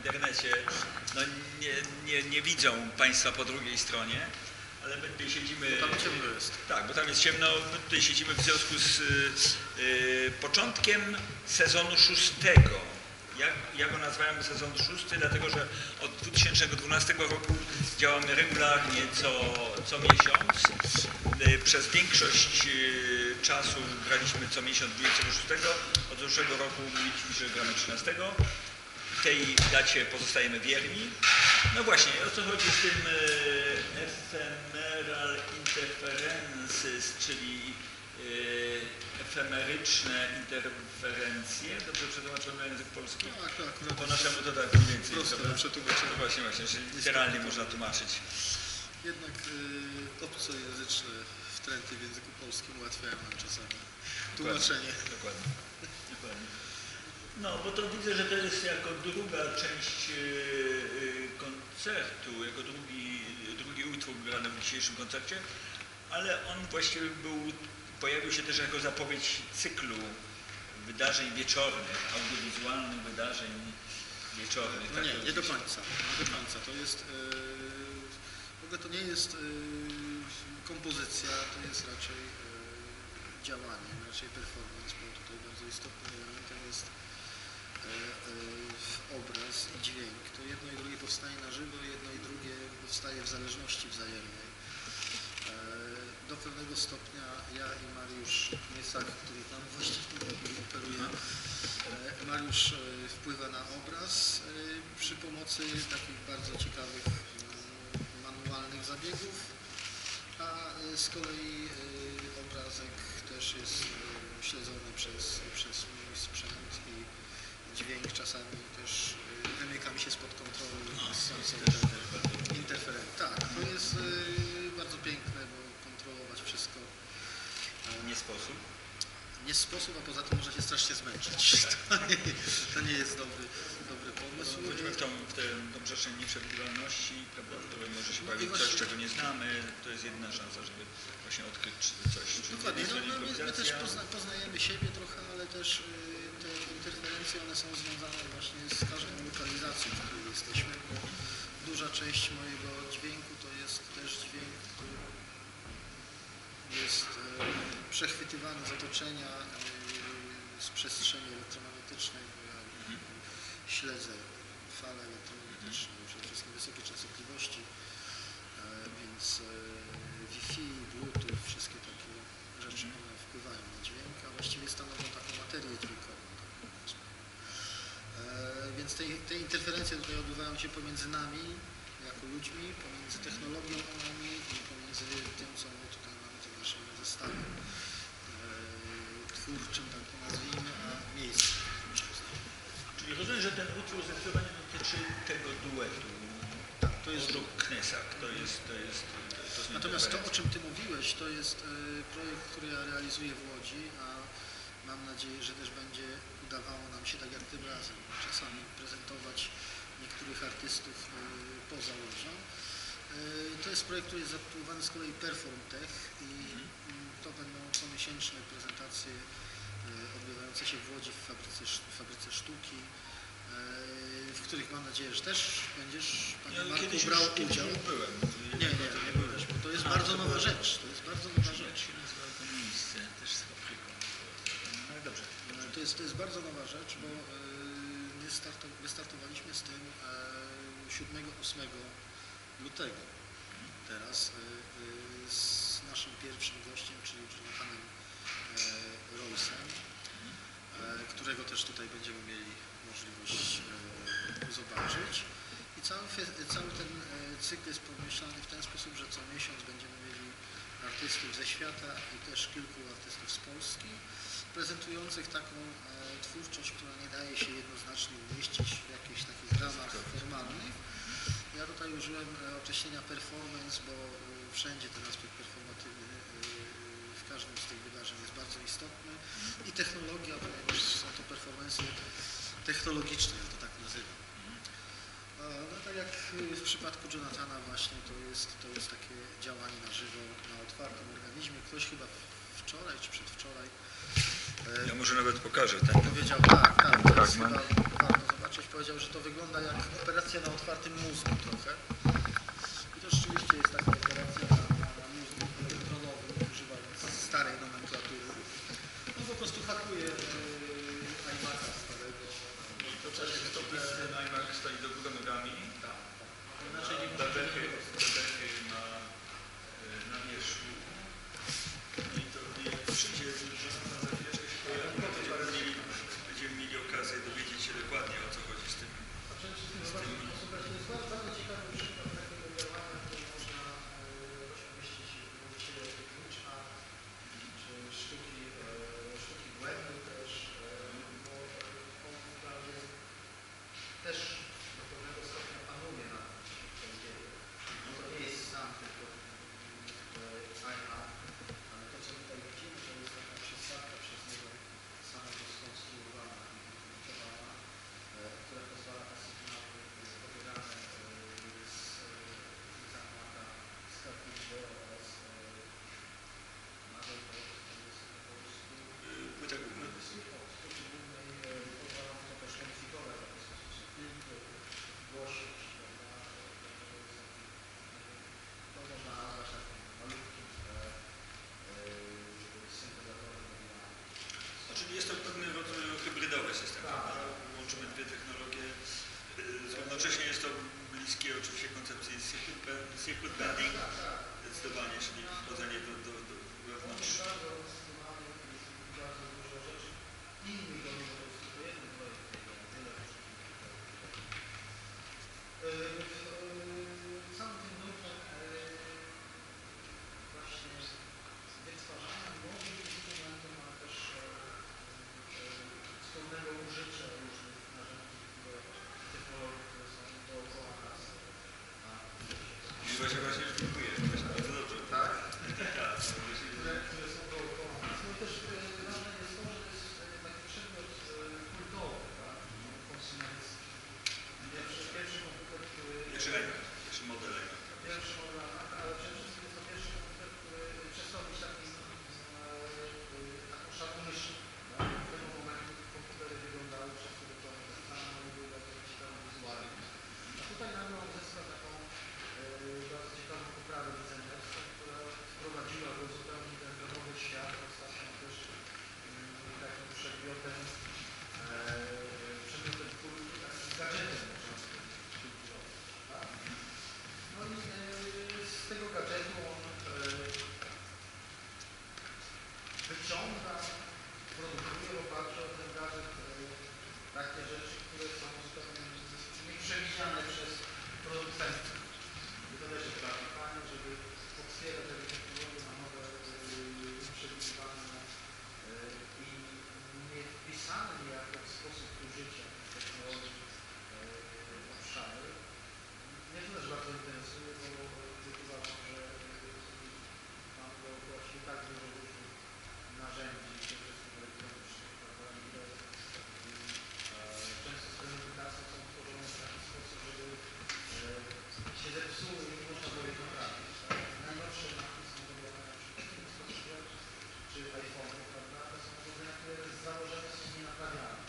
internecie nie widzą Państwa po drugiej stronie, ale my tutaj siedzimy... Bo tam ciemno jest. Tak, bo tam jest ciemno. My tutaj siedzimy w związku z początkiem sezonu 6. Ja go nazwałem sezon 6, dlatego że od 2012 roku działamy regularnie co miesiąc. Przez większość czasu graliśmy co miesiąc 26. Od zeszłego roku mówiliśmy, że gramy 13. Tej dacie pozostajemy wierni. No właśnie, o co chodzi z tym ephemeral interferences, czyli efemeryczne interferencje. Dobrze przetłumaczyłem na język polski? Tak. Po naszemu to tak mniej więcej. Proste przetłumaczenie. No właśnie, czyli literalnie można tłumaczyć. Jednak obcojęzyczne wtręty w języku polskim ułatwiają nam czasami tłumaczenie. Dokładnie. No, bo to widzę, że to jest jako druga część koncertu, jako drugi utwór grany w dzisiejszym koncercie, ale on właściwie pojawił się też jako zapowiedź cyklu wydarzeń wieczornych, audiowizualnych wydarzeń wieczornych. No tak nie do końca. To jest, w ogóle to nie jest kompozycja, to jest raczej działanie, raczej performance, bo tutaj bardzo istotnym elementem jest obraz i dźwięk. To jedno i drugie powstaje na żywo, jedno i drugie powstaje w zależności wzajemnej. Do pewnego stopnia ja i Mariusz Kniesak, który tam właściwie operuje, Mariusz wpływa na obraz przy pomocy takich bardzo ciekawych manualnych zabiegów, a z kolei obrazek też jest śledzony przez mój sprzęt i dźwięk czasami też wymyka mi się spod kontroli. Interferent. Tak, to jest bardzo piękne, bo kontrolować wszystko. Nie sposób, a poza tym można się strasznie zmęczyć. To nie jest dobry pomysł. Wchodzimy w tą przestrzeń nieprzewidywalności, prawda, w której może się pojawić coś, czego nie znamy. To jest jedyna szansa, żeby właśnie odkryć coś. Dokładnie. My też poznajemy siebie trochę, ale też te interferencje, one są związane właśnie z każdą lokalizacją, w której jesteśmy, bo duża część mojego dźwięku to jest też dźwięk, który jest przechwytywany z otoczenia, z przestrzeni elektromagnetycznej, bo ja śledzę fale elektromagnetyczne, przede wszystkim wysokie częstotliwości, więc Wi-Fi, Bluetooth, wszystkie takie rzeczy one wpływają na dźwięk, a właściwie stanowią taką materię dźwiękową. Więc te interferencje tutaj odbywają się pomiędzy nami, jako ludźmi, pomiędzy technologią nami i pomiędzy tym, co my tutaj mamy w naszym zestawie twórczym, tak to nazwijmy, a miejscem. Czyli rozumiem, że ten utwór zdecydowanie dotyczy tego duetu. Tak, to jest Knesak. Natomiast to, o czym Ty mówiłeś, to jest projekt, który ja realizuję w Łodzi, a mam nadzieję, że też będzie udawało nam się, tak jak tym razem, czasami prezentować niektórych artystów poza Łodzią. To jest projekt, który jest zatytułowany z kolei Perform Tech i to będą comiesięczne prezentacje odbywające się w Łodzi w fabryce sztuki, w których mam nadzieję, że też będziesz, Panie Marku, brał udział. Nie byłeś, bo to jest bardzo nowa rzecz. To jest bardzo nowa rzecz. To jest bardzo nowa rzecz, bo wystartowaliśmy z tym 7-8 lutego. Teraz z naszym pierwszym gościem, czyli Jonathanem Roysem, którego też tutaj będziemy mieli możliwość zobaczyć. I cały ten cykl jest pomyślany w ten sposób, że co miesiąc będziemy mieli artystów ze świata i też kilku artystów z Polski, prezentujących taką twórczość, która nie daje się jednoznacznie umieścić w jakichś takich ramach formalnych. Ja tutaj użyłem określenia performance, bo wszędzie ten aspekt performatywny w każdym z tych wydarzeń jest bardzo istotny i technologia, ponieważ są to performance technologiczne, ja to tak nazywam. No tak jak w przypadku Jonathana właśnie to jest takie działanie na żywo, na otwartym organizmie. Ktoś chyba wczoraj czy przedwczoraj Ja może nawet pokażę ten. Powiedział, tak, to jest Fragment. chyba warto zobaczyć. Powiedział, że to wygląda jak operacja na otwartym mózgu trochę. I to rzeczywiście jest taka operacja na mózgu elektronowym, używając starej nomenklatury. On po prostu hakuje iMac'a starego. To też jest to ten iMac stoi do góry nogami. Tak. Inaczej nie może Bebechy ma na wierzchu. I to jak przyjdzie, że za chwileczkę się pojawi, to będziemy mieli okazję dowiedzieć się dokładnie, o co chodzi z tym. Słuchajcie, to jest bardzo ciekawy przykład takiego działania, które można rozmieścić w właściwie Twitch Art, czy sztuki błędu też, bo on prawie też do pewnego stopnia panuje na tym dzieje. No to nie jest sam tylko iMac, ale to co tutaj widzimy, to jest taka przesadka przez niego samego skonstruowana i wypracowana, która pozwala na sygnały pobierane z Maca, z kartridży oraz nawet to jest po prostu Płyta główna. płyty głównej pozwala to też modyfikować w sposób filtr, głośność, prawda? To można nazwać takim malutkim syntezatorem medialnym. Czyli jest to pewny rodzaj hybrydowy system, Tak. prawda? Łączymy dwie technologie. Równocześnie jest to bliskie oczywiście koncepcji circuit bending, zdecydowanie, czyli wchodzenie do wewnątrz. Bardzo zdecydowanie i bardzo dużo rzeczy innych do tego jest tylko jeden projekt, tyle całym tym nurtem właśnie wytwarzania młodych instrumentów, ale też wspólnego użycia różnych narzędzi, technologii, które są dookoła nas. I właśnie dziękuję. Bardzo dobrze. Tak? Tak. Które są dookoła nas. No i też ważne jest to, że to jest taki przedmiot kultowy, tak? Konsumerycki. Pierwszy komputer, który... Pierwszy model iMac. Pierwszy model, ale przede wszystkim jest to pierwszy komputer, który przestał być taką szarą myszą. Do tego momentu komputery wyglądały przez to dokładnie tak samo, one były bardzo ciekawe wizualnie. A tutaj nagle on zyskał taką bardzo ciekawą poprawę designerską, która wprowadziła go zupełnie ten nowy świat. Ostatnio też takim przedmiotem kultu, takim gadżetem można powiedzieć. Tak? No i z tego gadżetu on wyciąga, produkuje w oparciu o ten gadżet takie rzeczy, które są zupełnie nieprzewidziane przez producentów. I to też jest bardzo fajne, żeby otwierać te technologie na nowe, nieprzewidywane i nie wpisane niejako w sposób użycia technologii obszary. Mnie to też bardzo interesuje, bo uważam, że mam dookoła siebie tak dużo różnych narzędzi, przede wszystkim elektronicznych, prawda, które często z komunikacją są tworzone w taki sposób, żeby się zepsuły i nie można było ich naprawić. Tak? Najnowsze marki są robione na przykład w ten sposób, czy iPhone'y, prawda, to są urządzenia, które z założenia są nienaprawialne.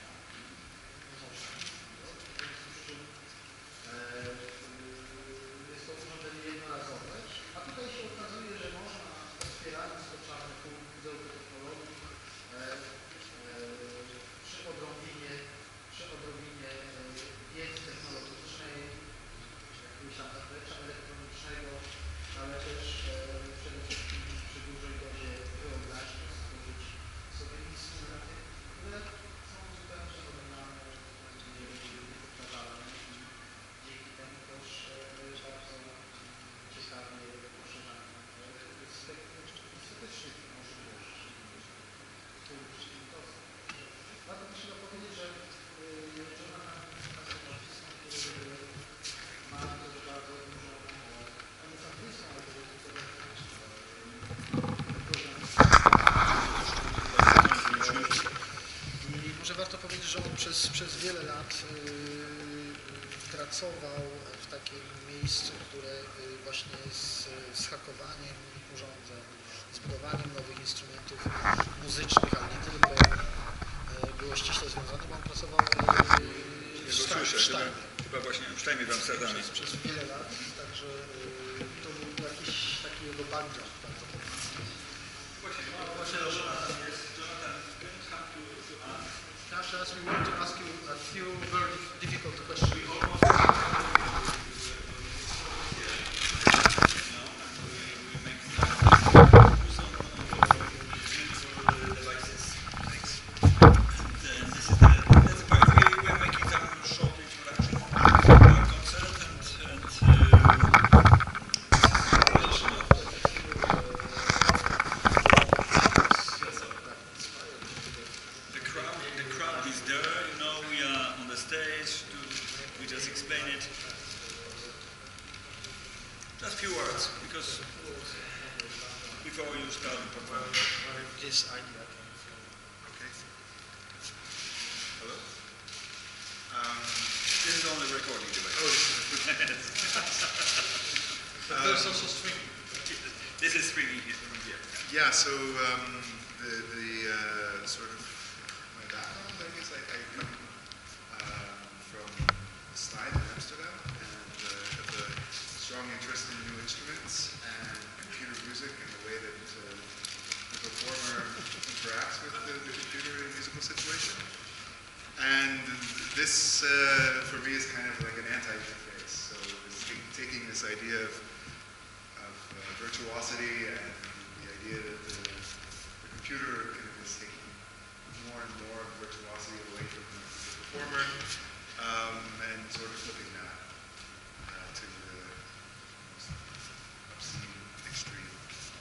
Jest to urządzenie jednorazowe, a tutaj się okazuje, że można otwierając to czarne pudełko technologii przy odrobinie wiedzy technologicznej, jakiegoś tam zaplecza elektronicznego, ale też przede wszystkim przy dużej dozie wyobraźni stworzyć sobie instrumenty, które są zupełnie oryginalne, niepowtarzalne i dzięki temu też bardzo ciekawie poszerzają spektrum estetycznych możliwości. Warto też chyba powiedzieć, że Jonathan Kasowicz, który ma też bardzo dużo, on jest artystą, ale też i może warto powiedzieć, że on przez wiele lat pracował w takim miejscu, które właśnie z hakowaniem urządzeń zbudowaniem nowych instrumentów muzycznych, ale nie tylko, było ściśle związane, bo on pracował w Sztajnie. Chyba właśnie w Sztajnie w Amsterdamie. Przez wiele lat, także to był jakiś taki jego background bardzo mocny. Właśnie Jonathan jest. Jonathan, to ask. Cassius, we want to ask you a few very difficult questions. Just a few words, because before you start the performance. This idea. Okay. Hello? This is only recording device. Oh, But there's also streaming. This is streaming from here. yeah, so the sort of my background, I guess I come from Stein in Amsterdam and have a strong interest in new instruments and computer music and the way that the performer interacts with the computer in a musical situation. And this, for me, is kind of like an anti-interface. So it's taking this idea of virtuosity and the idea that the computer is taking more and more virtuosity away from the performer, and sort of flipping that to the most obscene extreme.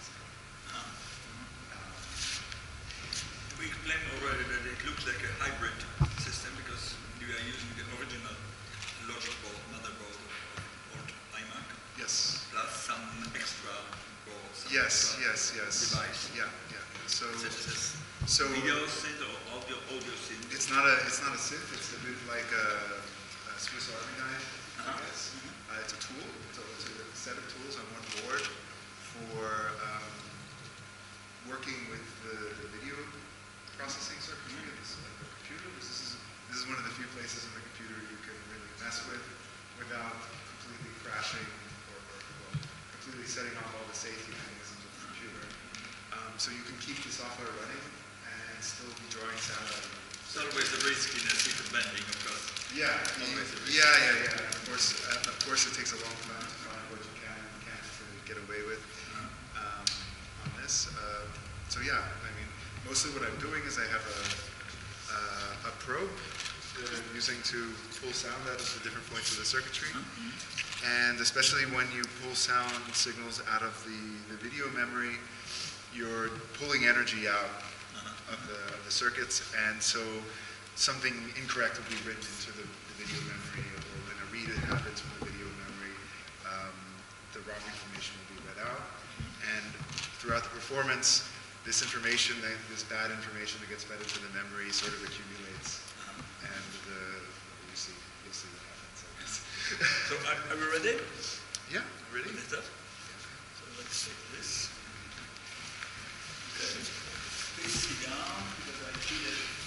We explained already that it looks like a hybrid system because you are using the original logic board, motherboard of old iMac, Yes. plus some extra board, some Yes. extra device. Yeah. So This is so video synth or audio synth. it's not a synth. It's a bit like a Swiss Army knife. I guess. It's a tool. So it's a set of tools on one board for working with the video processing circuitry of the computer. This is one of the few places in the computer you can really mess with without completely crashing or completely setting off all the safety mechanisms of the computer. So you can keep the software running and still be drawing sound out of it. It's always a risk in a secret bending, of course. Yeah. Always a risk. Yeah. Of course, it takes a long time to find what you can and can't get away with on this. So yeah, I mean, mostly what I'm doing is I have a probe that I'm using to pull sound out of the different points of the circuitry. And especially when you pull sound signals out of the video memory, you're pulling energy out of the circuits, and so something incorrect will be written into the video memory, or when a read happens from the video memory, the wrong information will be read out. And throughout the performance, this information, this bad information that gets fed into the memory sort of accumulates, and you'll see what happens, I guess. So are we ready? Yeah, ready? With this stuff? So let's take this. Okay. Please sit down because I feel it.